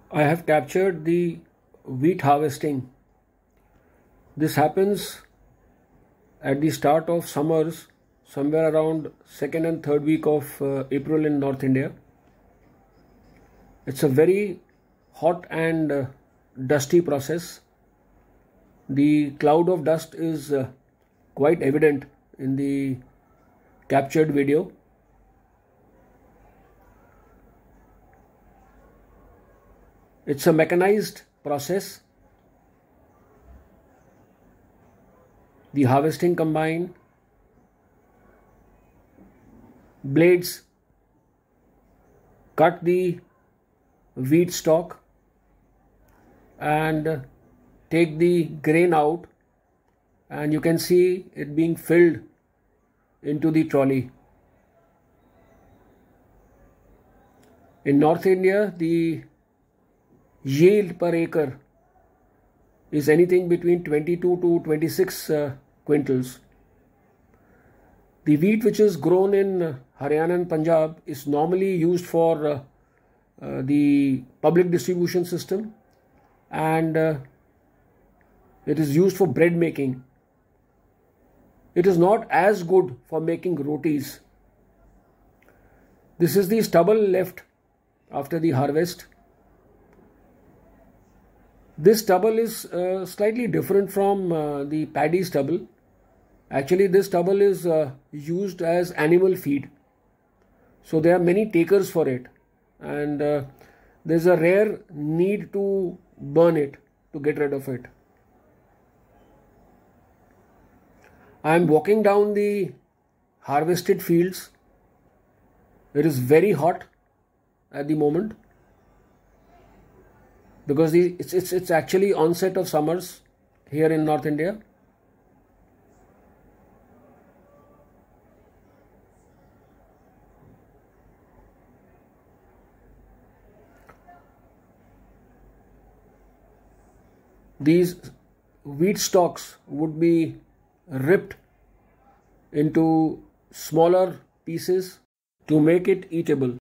I have captured the wheat harvesting. This happens at the start of summers, somewhere around second and third week of April in North India. It's a very hot and dusty process. The cloud of dust is quite evident in the captured video. It's a mechanized process. The harvesting combine, blades cut the wheat stalk and take the grain out, and you can see it being filled into the trolley. In North India, the yield per acre is anything between 22 to 26 quintals. The wheat which is grown in Haryana and Punjab is normally used for the public distribution system, and it is used for bread making. It is not as good for making rotis. This is the stubble left after the harvest. This stubble is slightly different from the paddy stubble. Actually, this stubble is used as animal feed. So there are many takers for it, and there's a rare need to burn it to get rid of it. I am walking down the harvested fields. It is very hot at the moment, because it's actually onset of summers here in North India. These wheat stalks would be ripped into smaller pieces to make it eatable.